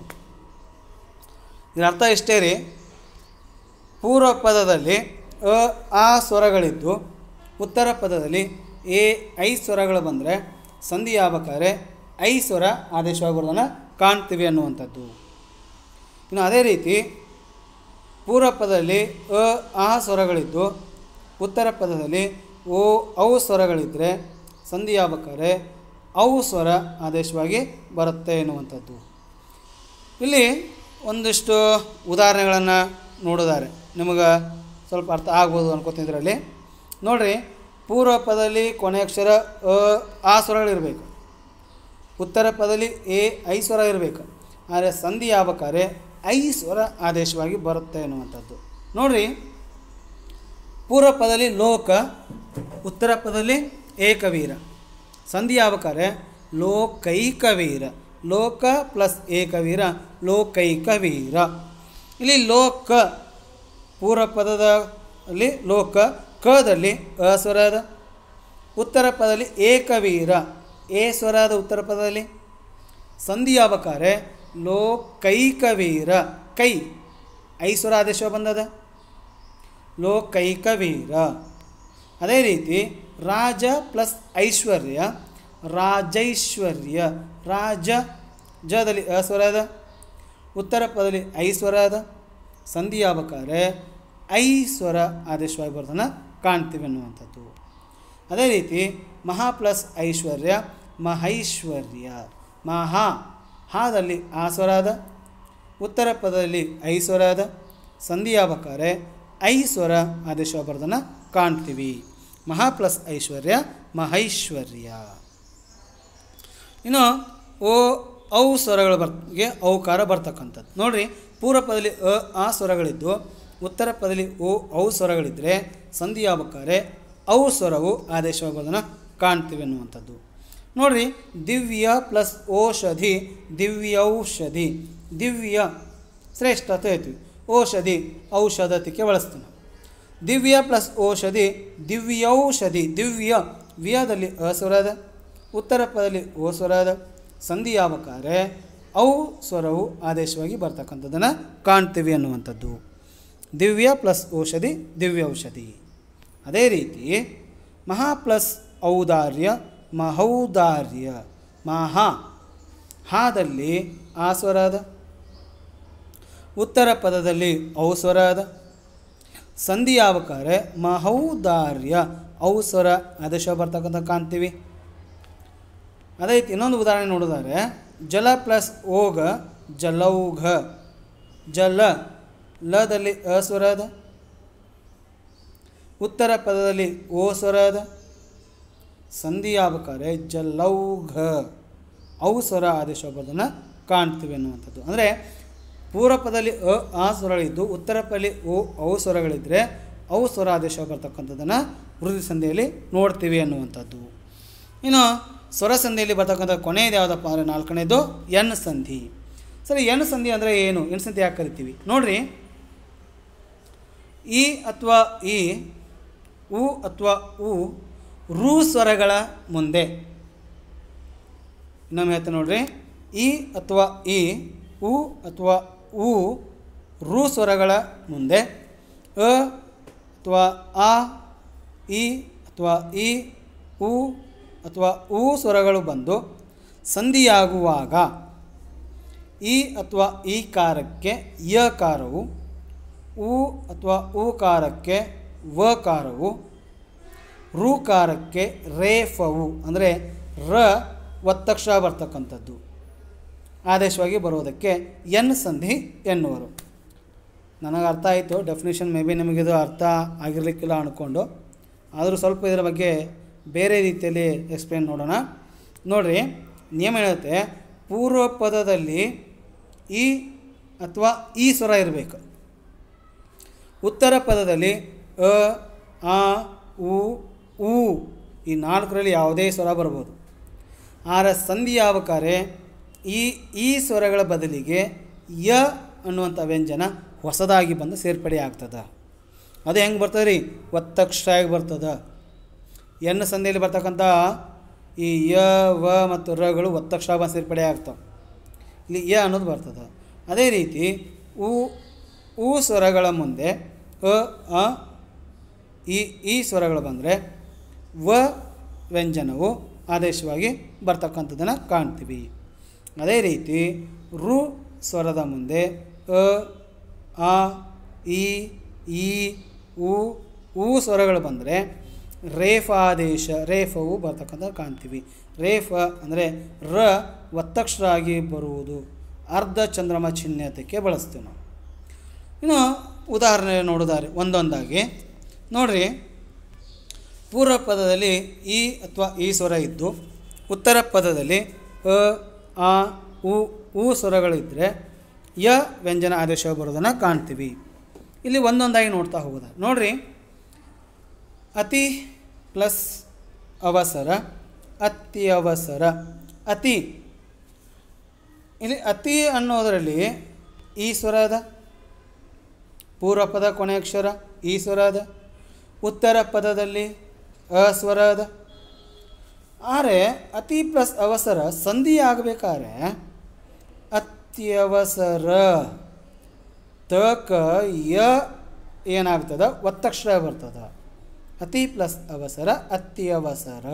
ಇದರ ಅರ್ಥ ಇಷ್ಟೇ ರೀ, ಪೂರ್ವ ಪದದಲ್ಲಿ ಅ ಆ ಸ್ವರಗಳಿದ್ದು ಉತ್ತರ ಪದದಲ್ಲಿ ಎ ಐ ಸ್ವರಗಳು ಬಂದರೆ ಸಂಧಿ ಆಗ್ಬೇಕಾದ್ರೆ ಐ ಸ್ವರ ಆದೇಶವಾಗಿ ಬರೋದನ್ನು ಕಾಣ್ತೀವಿ ಅನ್ನುವಂಥದ್ದು. ಇನ್ನು ಅದೇ ರೀತಿ ಪೂರ್ವ ಪದದಲ್ಲಿ ಅ ಆ ಸ್ವರಗಳಿದ್ದು ಉತ್ತರ ಪದದಲ್ಲಿ ಓ ಔ ಸ್ವರಗಳಿದ್ದರೆ ಸಂಧಿ ಆಗ್ಬೇಕಾದ್ರೆ ಔ ಸ್ವರ ಆದೇಶವಾಗಿ ಬರುತ್ತೆ ಎನ್ನುವಂಥದ್ದು. ಇಲ್ಲಿ ಒಂದಿಷ್ಟು ಉದಾಹರಣೆಗಳನ್ನು ನೋಡಿದ್ದಾರೆ, ನಿಮಗೆ ಸ್ವಲ್ಪ ಅರ್ಥ ಆಗ್ಬೋದು ಅನ್ಕೋತಿದ್ರಲ್ಲಿ. ನೋಡಿರಿ, ಪೂರ್ವ ಪದದಲ್ಲಿ ಕೊನೆಯ ಅಕ್ಷರ ಅ ಆ ಸ್ವರಗಳಿರಬೇಕು, ಉತ್ತರ ಪದದಲ್ಲಿ ಎ ಐ ಸ್ವರ ಇರಬೇಕು, ಆದರೆ ಸಂಧಿ ಆಗ್ಬೇಕಾದ್ರೆ ಐ ಸ್ವರ ಆದೇಶವಾಗಿ ಬರುತ್ತೆ ಎನ್ನುವಂಥದ್ದು. ನೋಡಿರಿ, ಪೂರ್ವ ಪದದಲ್ಲಿ ಲೋಕ, ಉತ್ತರ ಪದದಲ್ಲಿ ಏಕವೀರ, ಸಂಧಿ ಆಗ್ಬೇಕಾದ್ರೆ ಲೋಕೈಕವೀರ, ಲೋಕ ಪ್ಲಸ್ ಏಕವೀರ ಲೋಕೈಕವೀರ. ಇಲ್ಲಿ ಲೋಕ ಪೂರ್ವ ಪದದಲ್ಲಿ ಲೋಕ, ಕದಲ್ಲಿ ಅ ಸ್ವರ ಅದ, ಉತ್ತರ ಪದದಲ್ಲಿ ಏಕವೀರ ಎ ಸ್ವರ ಅದ, ಉತ್ತರ ಪದದಲ್ಲಿ ಸಂಧಿ ಆಗ್ಬೇಕಾದ್ರೆ ಲೋಕೈಕವೀರ ಕೈ ಐ ಸ್ವರ ಆದೇಶ ಬಂದದ, ಲೋಕೈಕವೀರ. ಅದೇ ರೀತಿ ರಾಜ ಪ್ಲಸ್ ಐಶ್ವರ್ಯ ರಾಜೈಶ್ವರ್ಯ, ರಾಜ ಜದಲ್ಲಿ ಅ ಸ್ವರ ಅದ, ಉತ್ತರ ಪದದಲ್ಲಿ ಐ ಸ್ವರ ಅದ, ಸಂಧಿ ಆಗ್ಬೇಕಾದ್ರೆ ಐ ಸ್ವರ ಆದೇಶವಾಗಿ ಬರೋದನ್ನು ಕಾಣ್ತೀವಿ ಅನ್ನುವಂಥದ್ದು. ಅದೇ ರೀತಿ ಮಹಾ ಪ್ಲಸ್ ಐಶ್ವರ್ಯ ಮಹೈಶ್ವರ್ಯ, ಮಹಾ ಹಾದಲ್ಲಿ ಆ ಸ್ವರ ಅದ, ಉತ್ತರ ಪದದಲ್ಲಿ ಐ ಸ್ವರ ಅದ, ಸಂಧಿ ಆಗ್ಬೇಕಾದ್ರೆ ಐ ಸ್ವರ ಆದೇಶವಾಗಿ ಬರೋದನ್ನು ಕಾಣ್ತೀವಿ. ಮಹಾ ಪ್ಲಸ್ ಐಶ್ವರ್ಯ ಮಹೈಶ್ವರ್ಯ. ಇನ್ನು ಓ ಔ ಸ್ವರಗಳ ಬಗ್ಗೆ ಔಕಾರ ಬರ್ತಕ್ಕಂಥದ್ದು. ನೋಡಿರಿ, ಪೂರ್ವ ಪದದಲ್ಲಿ ಅ ಆ ಸ್ವರಗಳಿದ್ದು ಉತ್ತರ ಪದದಲ್ಲಿ ಓ ಔ ಸ್ವರಗಳಿದ್ದರೆ ಸಂಧಿ ಆಗ್ಬೇಕಾದ್ರೆ ಔ ಸ್ವರವು ಆದೇಶವಾಗಿ ಬರೋದನ್ನು ಕಾಣ್ತೀವಿ ಅನ್ನುವಂಥದ್ದು. ನೋಡಿರಿ, ದಿವ್ಯ ಪ್ಲಸ್ ಓಷಧಿ ದಿವ್ಯೌಷಧಿ, ದಿವ್ಯ ಶ್ರೇಷ್ಠ ಅಂತ ಹೇಳ್ತೀವಿ, ಔಷಧಿ ಔಷಧಕ್ಕೆ ಬಳಸ್ತೀವಿ. ದಿವ್ಯ ಪ್ಲಸ್ ಔಷಧಿ ದಿವ್ಯೌಷಧಿ, ದಿವ್ಯ ವ್ಯದಲ್ಲಿ ಅ ಸ್ವರ ಅದ, ಉತ್ತರ ಪದದಲ್ಲಿ ಓ ಸ್ವರ ಅದ, ಸಂಧಿ ಆಗ್ಬೇಕಾದ್ರೆ ಔ ಸ್ವರವು ಆದೇಶವಾಗಿ ಬರ್ತಕ್ಕಂಥದ್ದನ್ನು ಕಾಣ್ತೀವಿ ಅನ್ನುವಂಥದ್ದು. ದಿವ್ಯ ಪ್ಲಸ್ ಔಷಧಿ ದಿವ್ಯೌಷಧಿ. ಅದೇ ರೀತಿ ಮಹಾ ಪ್ಲಸ್ ಔದಾರ್ಯ ಮಹೌದಾರ್ಯ, ಮಹಾ ಹಾದಲ್ಲಿ ಆ ಸ್ವರ ಅದ, ಉತ್ತರ ಪದದಲ್ಲಿ ಔ ಸ್ವರ ಅದ, ಸಂಧಿ ಆಗ್ಬೇಕಾದ್ರೆ ಮಹೌದಾರ್ಯ ಔ ಸ್ವರ ಆದೇಶ ಬರ್ತಕ್ಕಂಥ ಕಾಣ್ತೀವಿ. ಅದೇ ರೀತಿ ಇನ್ನೊಂದು ಉದಾಹರಣೆ ನೋಡಿದರೆ ಜಲ ಪ್ಲಸ್ ಓಗ ಜಲೌಘ, ಜಲ ಲದಲ್ಲಿ ಅ ಸ್ವರ ಅದ, ಉತ್ತರ ಪದದಲ್ಲಿ ಓ ಸ್ವರ ಅದ, ಸಂಧಿ ಆಗ್ಬೇಕಾದ್ರೆ ಜಲೌಘ ಔ ಸ್ವರ ಆದೇಶ ಬರೋದನ್ನು ಕಾಣ್ತೀವಿ ಅನ್ನುವಂಥದ್ದು. ಅಂದರೆ ಪೂರ್ವ ಪದದಲ್ಲಿ ಅ ಆ ಸ್ವರಗಳಿದ್ದು ಉತ್ತರ ಪದದಲ್ಲಿ ಓ ಔ ಸ್ವರಗಳಿದ್ದರೆ ಔ ಸ್ವರ ಆದೇಶ ಬರ್ತಕ್ಕಂಥದ್ದನ್ನು ವೃದ್ಧಿ ಸಂಧಿಯಲ್ಲಿ ನೋಡ್ತೀವಿ ಅನ್ನುವಂಥದ್ದು. ಇನ್ನು ಸ್ವರ ಸಂಧಿಯಲ್ಲಿ ಬರ್ತಕ್ಕಂಥ ಕೊನೆಯದು ಯಾವುದಪ್ಪ ಅಂದರೆ ನಾಲ್ಕನೇದು ಎನ್ ಸಂಧಿ. ಸರಿ, ಎನ್ ಸಂಧಿ ಅಂದರೆ ಏನು, ಎನ್ ಸಂಧಿ ಯಾಕೆ ಕರಿತೀವಿ? ನೋಡಿರಿ, ಇ ಅಥವಾ ಇ, ಉ ಅಥವಾ ಉ ರು ಸ್ವರಗಳ ಮುಂದೆ, ಇನ್ನೊಮ್ಮೆ ಹೇಳ್ತಾ ನೋಡ್ರಿ, ಇ ಅಥವಾ ಇ, ಉ ಅಥವಾ ಉ ರು ಸ್ವರಗಳ ಮುಂದೆ ಅ ಅಥವಾ ಆ, ಇ ಅಥವಾ ಇ, ಉ ಅಥವಾ ಉ ಸ್ವರಗಳು ಬಂದು ಸಂಧಿಯಾಗುವಾಗ ಇ ಅಥವಾ ಈ ಕಾರಕ್ಕೆ ಯಕಾರವು, ಉ ಅಥವಾ ಉಕಾರಕ್ಕೆ ವಕಾರವು, ರುಕಾರಕ್ಕೆ ರೇಫವು ಅಂದರೆ ರ ಒತ್ತಕ್ಷರ ಬರ್ತಕ್ಕಂಥದ್ದು ಆದೇಶವಾಗಿ ಬರುವುದಕ್ಕೆ ಎನ್ ಸಂಧಿ ಎನ್ನುವರು. ನನಗೆ ಅರ್ಥ ಆಯಿತು, ಡೆಫಿನೇಷನ್ ಮೇ ಬಿ ನಿಮಗಿದು ಅರ್ಥ ಆಗಿರಲಿಕ್ಕಿಲ್ಲ ಅಂದ್ಕೊಂಡು, ಆದರೂ ಸ್ವಲ್ಪ ಇದರ ಬಗ್ಗೆ ಬೇರೆ ರೀತಿಯಲ್ಲಿ ಎಕ್ಸ್ಪ್ಲೇನ್ ನೋಡೋಣ. ನೋಡಿರಿ, ನಿಯಮ ಹೇಳುತ್ತೆ, ಪೂರ್ವ ಪದದಲ್ಲಿ ಇ ಅಥವಾ ಈ ಸ್ವರ ಇರಬೇಕು, ಉತ್ತರ ಪದದಲ್ಲಿ ಅ ಆ ಉ ಊ ಈ ನಾಲ್ಕರಲ್ಲಿ ಯಾವುದೇ ಸ್ವರ ಬರ್ಬೋದು. ಆರ ಸಂಧಿ ಆಗ್ಬೇಕಾದ್ರೆ ಈ ಸ್ವರಗಳ ಬದಲಿಗೆ ಯ ಅನ್ನುವಂಥ ವ್ಯಂಜನ ಹೊಸದಾಗಿ ಬಂದು ಸೇರ್ಪಡೆ ಆಗ್ತದೆ. ಅದು ಹೆಂಗೆ ಬರ್ತದೆ ರೀ? ಒತ್ತಕ್ಷರಾಗಿ ಬರ್ತದೆ. ಎನ್ ಸಂಧಿಯಲ್ಲಿ ಬರ್ತಕ್ಕಂಥ ಈ ಯ ವ ಮತ್ತು ರಗಳು ಒತ್ತಕ್ಷರ ಬಂದು ಸೇರ್ಪಡೆ ಆಗ್ತವೆ. ಇಲ್ಲಿ ಯ ಅನ್ನೋದು ಬರ್ತದೆ. ಅದೇ ರೀತಿ ಉ ಸ್ವರಗಳ ಮುಂದೆ ಅ ಈ ಸ್ವರಗಳು ಬಂದರೆ ವ ವ್ಯಂಜನವು ಆದೇಶವಾಗಿ ಬರ್ತಕ್ಕಂಥದ್ದನ್ನು ಕಾಣ್ತೀವಿ. ಅದೇ ರೀತಿ ರು ಸ್ವರದ ಮುಂದೆ ಅ ಈ ಉ ಸ್ವರಗಳು ಬಂದರೆ ರೇಫಾದೇಶ ರೇಫವು ಬರ್ತಕ್ಕಂಥದ್ದು ಕಾಣ್ತೀವಿ. ರೇಫ ಅಂದರೆ ರ ಒತ್ತಕ್ಷರ ಆಗಿ ಬರುವುದು ಅರ್ಧ ಚಂದ್ರಮ ಚಿಹ್ನೆತಕ್ಕೆ ಬಳಸ್ತೀವಿ ನಾವು. ಇನ್ನು ಉದಾಹರಣೆ ನೋಡೋದಾರೆ ಒಂದೊಂದಾಗಿ ನೋಡಿರಿ. ಪೂರ್ವ ಪದದಲ್ಲಿ ಈ ಅಥವಾ ಈ ಸ್ವರ ಇದ್ದು ಉತ್ತರ ಪದದಲ್ಲಿ ಅ ಉ ಸ್ವರಗಳಿದ್ದರೆ ಯ ವ್ಯಂಜನ ಆದೇಶ ಬರೋದನ್ನು ಕಾಣ್ತೀವಿ. ಇಲ್ಲಿ ಒಂದೊಂದಾಗಿ ನೋಡ್ತಾ ಹೋಗೋದ ನೋಡಿರಿ. ಅತಿ ಪ್ಲಸ್ ಅವಸರ, ಅತ್ಯವಸರ. ಅತಿ, ಇಲ್ಲಿ ಅತಿ ಅನ್ನೋದರಲ್ಲಿ ಈ ಸ್ವರ ಅದ, ಪೂರ್ವ ಪದ ಕೊನೆ ಅಕ್ಷರ ಈ ಸ್ವರ ಅದ, ಉತ್ತರ ಪದದಲ್ಲಿ ಸ್ವರ ಅದ. ಆದರೆ ಅತಿ ಪ್ಲಸ್ ಅವಸರ ಸಂಧಿ ಆಗಬೇಕಾದ್ರೆ ಅತ್ಯವಸರ ತಕ ಯ ಏನಾಗ್ತದ ಒತ್ತಕ್ಷರ ಬರ್ತದೆ. ಅತಿ ಪ್ಲಸ್ ಅವಸರ ಅತ್ಯವಸರ.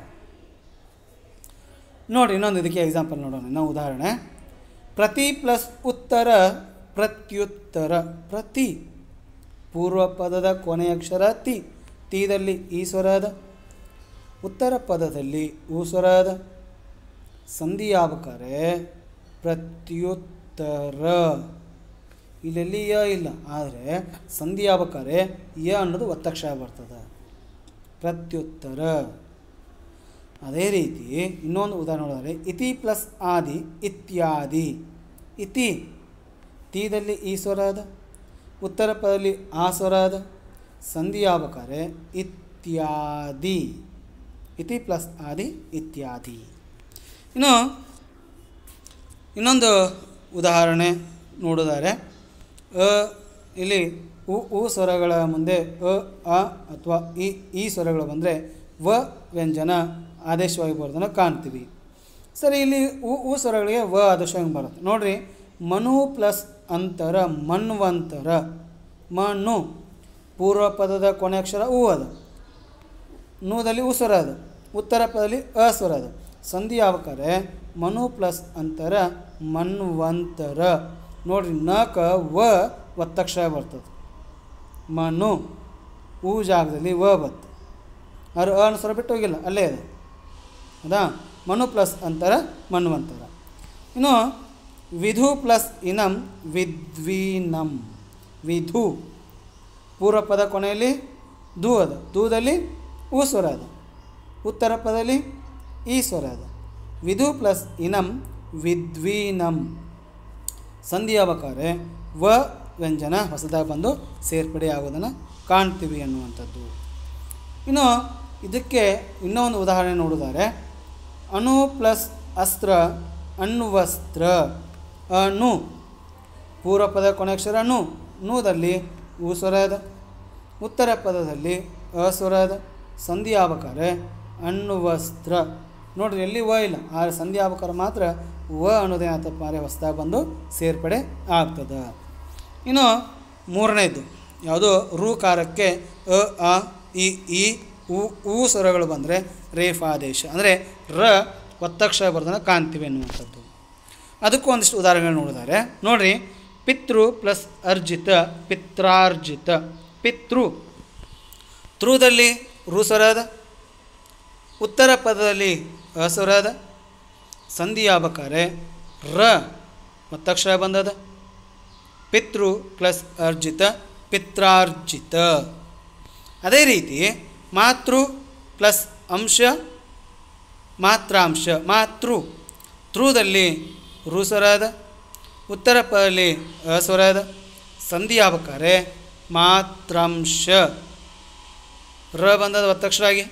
ನೋಡಿ ಇನ್ನೊಂದು ಇದಕ್ಕೆ ಎಕ್ಸಾಂಪಲ್ ನೋಡೋಣ. ನಾವು ಉದಾಹರಣೆ ಪ್ರತಿ ಪ್ಲಸ್ ಉತ್ತರ ಪ್ರತ್ಯುತ್ತರ. ಪ್ರತಿ ಪೂರ್ವ ಪದದ ಕೊನೆಯ ಅಕ್ಷರ ತಿ, ತೀದಲ್ಲಿ ಈ ಸ್ವರ ಅದ, ಉತ್ತರ ಪದದಲ್ಲಿ ಉ ಸ್ವರ ಅದ. ಸಂಧಿ ಆಗ್ಬೇಕಾರೆ ಪ್ರತ್ಯುತ್ತರ. ಇಲ್ಲೆಲ್ಲಿ ಯ ಇಲ್ಲ, ಆದರೆ ಸಂಧಿ ಆಗ್ಬೇಕಾರೆ ಯ ಅನ್ನೋದು ಒತ್ತಕ್ಷರ ಬರ್ತದೆ, ಪ್ರತ್ಯುತ್ತರ. ಅದೇ ರೀತಿ ಇನ್ನೊಂದು ಉದಾಹರಣೆ ನೋಡಿದರೆ ಇತಿ ಪ್ಲಸ್ ಆದಿ ಇತ್ಯಾದಿ. ಇತಿ ತೀದಲ್ಲಿ ಈ ಸ್ವರ ಅದ, ಉತ್ತರ ಪದದಲ್ಲಿ ಆ ಸ್ವರ ಅದ. ಸಂಧಿ ಆಗ್ಬೇಕಾರೆ ಇತ್ಯಾದಿ. ಇತಿ ಪ್ಲಸ್ ಆದಿ ಇತ್ಯಾದಿ. ಇನ್ನೊಂದು ಉದಾಹರಣೆ ನೋಡಿದರೆ ಇಲ್ಲಿ ಉ ಸ್ವರಗಳ ಮುಂದೆ ಅ ಅಥವಾ ಈ ಸ್ವರಗಳು ಬಂದರೆ ವ ವ್ಯಂಜನ ಆದೇಶವಾಗಿ ಬರೋದನ್ನು ಕಾಣ್ತೀವಿ. ಸರಿ, ಇಲ್ಲಿ ಉ ಸ್ವರಗಳಿಗೆ ವ ಆದೇಶವಾಗಿ ಬರುತ್ತೆ. ನೋಡಿರಿ, ಮನು ಪ್ಲಸ್ ಅಂತರ ಮನ್ವಂತರ. ಮನು ಪೂರ್ವ ಪದದ ಕೊನೆ ಅಕ್ಷರ ಉ ಅದ, ನೂದಲ್ಲಿ ಉ ಸ್ವರ ಅದು, ಉತ್ತರ ಪದದಲ್ಲಿ ಅ ಸ್ವರ ಅದು. ಸಂಧಿ ಆಗ್ಬೇಕಾರೆ ಮನು ಪ್ಲಸ್ ಅಂತರ ಮನ್ವಂತರ. ನೋಡಿರಿ, ನಕ ವ ಒತ್ತಕ್ಷರ ಬರ್ತದೆ. ಮನು ಉ ಜಾಗದಲ್ಲಿ ವ ಬತ್ತು, ಅವ್ರು ಅ ಸ್ವರ ಬಿಟ್ಟು ಹೋಗಿಲ್ಲ, ಅಲ್ಲೇ ಇದೆ. ಹೌದಾ? ಮನು ಪ್ಲಸ್ ಅಂತರ ಮನ್ವಂತರ. ಇನ್ನು ವಿಧು ಪ್ಲಸ್ ಇನಂ ವಿದ್ವೀನಂ. ವಿಧು ಪೂರ್ವ ಪದ ಕೊನೆಯಲ್ಲಿ ಧೂ ಅದ, ಧೂದಲ್ಲಿ ಉ ಸ್ವರ ಅದ, ಉತ್ತರ ಪದದಲ್ಲಿ ಈ ಸ್ವರ ಅದ. ವಿಧು ಪ್ಲಸ್ ಇನಂ ವಿದ್ವೀನಂ. ಸಂಧಿ ಆಗ್ಬೇಕಾದ್ರೆ ವ ವ್ಯಂಜನ ಹೊಸದಾಗಿ ಬಂದು ಸೇರ್ಪಡೆ ಆಗೋದನ್ನು ಕಾಣ್ತೀವಿ ಅನ್ನುವಂಥದ್ದು. ಇನ್ನು ಇದಕ್ಕೆ ಇನ್ನೊಂದು ಉದಾಹರಣೆ ನೋಡಿದರೆ ಅಣು ಪ್ಲಸ್ ಅಸ್ತ್ರ ಅಣ್ವಸ್ತ್ರ. ಅಣು ಪೂರ್ವ ಪದ ಕೊನೆಯಕ್ಷರ ಅಣು, ನೂದಲ್ಲಿ ಉ ಸ್ವರ ಅದ, ಉತ್ತರ ಪದದಲ್ಲಿ ಅ ಸ್ವರ ಅದ. ಸಂಧಿ ಆಗ್ಬೇಕಾದ್ರೆ ಅಣ್ವಸ್ತ್ರ. ನೋಡ್ರಿ, ಎಲ್ಲಿ ವ ಇಲ್ಲ, ಆದರೆ ಸಂಧಿ ಆಗ್ಬೇಕಾದ್ರೆ ಮಾತ್ರ ವ ಅನ್ನೋದೇನಾಗ್ತಪ್ಪ ಅಂದರೆ ಹೊಸದಾಗಿ ಬಂದು ಸೇರ್ಪಡೆ ಆಗ್ತದೆ. ಇನ್ನು ಮೂರನೇದು ಯಾವುದು? ಋಕಾರಕ್ಕೆ ಅ ಈ ಉ ಸ್ವರಗಳು ಬಂದರೆ ರೇಫಾದೇಶ, ಅಂದರೆ ರ ಒತ್ತಕ್ಷರ ಬರೋದನ್ನು ಕಾಣ್ತೀವಿ ಅನ್ನುವಂಥದ್ದು. ಅದಕ್ಕೂ ಒಂದಿಷ್ಟು ಉದಾಹರಣೆಗಳು ನೋಡಿದ್ದಾರೆ. ನೋಡಿರಿ, ಪಿತೃ ಪ್ಲಸ್ ಅರ್ಜಿತ ಪಿತ್ರಾರ್ಜಿತ. ಪಿತೃ ತೃದಲ್ಲಿ ರು ಸ್ವರ ಅದ, ಉತ್ತರ ಪದದಲ್ಲಿ ಅ ಸ್ವರ ಅದ. ಸಂಧಿ ಆಗ್ಬೇಕಾದ್ರೆ ರ ಒತ್ತಕ್ಷರ ಬಂದದ. ಪಿತೃ ಪ್ಲಸ್ ಅರ್ಜಿತ ಪಿತ್ರಾರ್ಜಿತ. ಅದೇ ರೀತಿ ಮಾತೃ ಪ್ಲಸ್ ಅಂಶ ಮಾತ್ರಾಂಶ. ಮಾತೃ ತೃದಲ್ಲಿ ರು ಸ್ವರ ಅದ, ಉತ್ತರ ಪದದಲ್ಲಿ ಅ ಸ್ವರ ಅದ. ಸಂಧಿ ಆಗ್ಬೇಕಾದ್ರೆ ಮಾತ್ರಾಂಶ ರ ಬಂದದ ಒತ್ತಕ್ಷರ ಆಗಿ.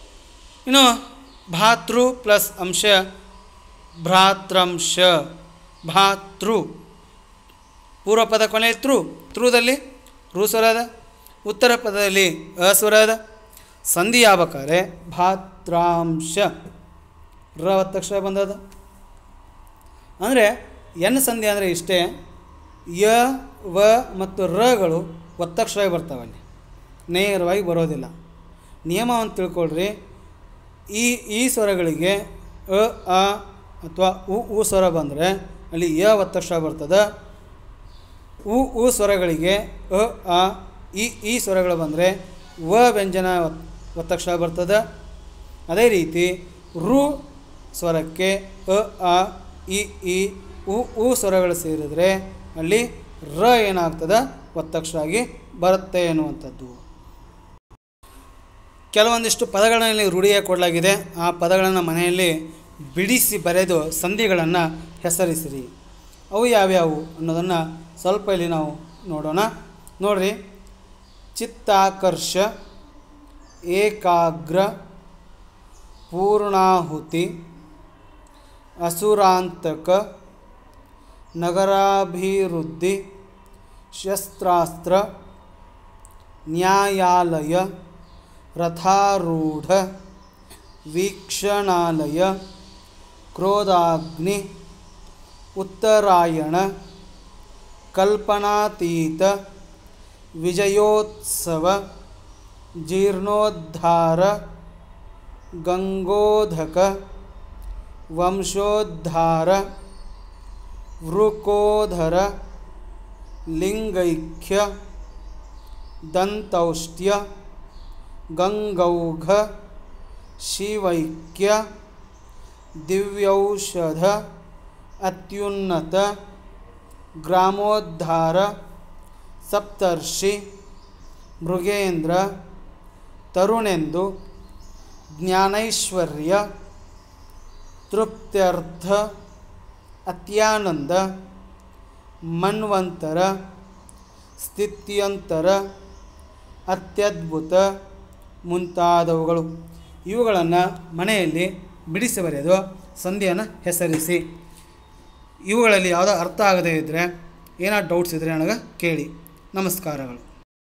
ಇನ್ನು ಭಾತೃ ಪ್ಲಸ್ ಅಂಶ ಭ್ರಾತೃಂಶ. ಭಾತೃ. ಪೂರ್ವ ಪದ ಕೊನೆ ತೃದಲ್ಲಿ ರು ಸ್ವರ ಅದ, ಉತ್ತರ ಪದದಲ್ಲಿ ಅಸ್ವರ ಅದ. ಸಂಧಿ ಆಗ್ಬೇಕಾದ್ರೆ ಭಾತ್ರಾಂಶ ರ ಒತ್ತಕ್ಷರ ಬಂದದ. ಅಂದರೆ ಎನ್ ಸಂಧಿ ಅಂದರೆ ಇಷ್ಟೇ, ಯ ವ ಮತ್ತು ರಗಳು ಒತ್ತಕ್ಷರ ಬರ್ತಾವೆ, ಅಲ್ಲಿ ನೇರವಾಗಿ ಬರೋದಿಲ್ಲ. ನಿಯಮವನ್ನು ತಿಳ್ಕೊಳ್ರಿ. ಈ ಸ್ವರಗಳಿಗೆ ಅ ಆ ಅಥವಾ ಉ ಸ್ವರ ಬಂದರೆ ಅಲ್ಲಿ ಯ ಒತ್ತಕ್ಷರ ಬರ್ತದೆ. ಉ ಸ್ವರಗಳಿಗೆ ಅ ಆ ಈ ಸ್ವರಗಳು ಬಂದರೆ ವ ವ್ಯಂಜನ ಒತ್ತಕ್ಷರ ಬರ್ತದೆ. ಅದೇ ರೀತಿ ರು ಸ್ವರಕ್ಕೆ ಅ ಆ ಈ ಉ ಸ್ವರಗಳು ಸೇರಿದರೆ ಅಲ್ಲಿ ರ ಏನಾಗ್ತದೆ ಒತ್ತಕ್ಷರ ಆಗಿ ಬರುತ್ತೆ ಎನ್ನುವಂಥದ್ದು. ಕೆಲವೊಂದಿಷ್ಟು ಪದಗಳಲ್ಲಿ ರೂಢಿಯಾಗಿ ಕೊಡಲಾಗಿದೆ. ಆ ಪದಗಳನ್ನು ಮನೆಯಲ್ಲಿ ಬಿಡಿಸಿ ಬರೆದು ಸಂಧಿಗಳನ್ನು ಹೆಸರಿಸಿರಿ. ಅವು ಯಾವ್ಯಾವು ಅನ್ನೋದನ್ನು ಸ್ವಲ್ಪ ಇಲ್ಲಿ ನಾವು ನೋಡೋಣ. ನೋಡಿರಿ, ಚಿತ್ತಾಕರ್ಷ, ಏಕಾಗ್ರ, ಪೂರ್ಣಾಹುತಿ, ಅಸುರಾಂತಕ, ನಗರಾಭಿವೃದ್ಧಿ, ಶಸ್ತ್ರಾಸ್ತ್ರ, ನ್ಯಾಯಾಲಯ, ರಥಾರೂಢ, ವೀಕ್ಷಣಾಲಯ, ಕ್ರೋಧಾಗ್ನಿ, ಉತ್ತರಾಯಣ, ಕಲ್ಪನಾತೀತ, ವಿಜಯೋತ್ಸವ, ಜೀರ್ಣೋದ್ಧಾರ, ಗಂಗೋಧಕ, ವಂಶೋದ್ಧಾರ, ವೃಕೋಧರ, ಲಿಂಗೈಕ್ಯ, ದಂತೌಷ್ಟ್ಯ, ಗಂಗೌಘ, ಶಿವೈಕ್ಯ, ದಿವ್ಯೌಷಧ, ಅತ್ಯುನ್ನತ, ಗ್ರಾಮೋದ್ಧಾರ, ಸಪ್ತರ್ಷಿ, ಮೃಗೇಂದ್ರ, ತರುಣೆಂದು, ಜ್ಞಾನೈಶ್ವರ್ಯ, ತೃಪ್ತ್ಯರ್ಥ, ಅತ್ಯಾನಂದ, ಮನ್ವಂತರ, ಸ್ಥಿತ್ಯಂತರ, ಅತ್ಯದ್ಭುತ ಮುಂತಾದವುಗಳು. ಇವುಗಳನ್ನು ಮನೆಯಲ್ಲಿ ಬಿಡಿಸಿ ಬರೆದು ಸಂಧಿಯನ್ನು ಹೆಸರಿಸಿ. ಇವುಗಳಲ್ಲಿ ಯಾವುದೋ ಅರ್ಥ ಆಗದೇ ಇದ್ದರೆ, ಏನಾದ್ರು ಡೌಟ್ಸ್ ಇದ್ದರೆ ನನಗೆ ಕೇಳಿ. ನಮಸ್ಕಾರಗಳು.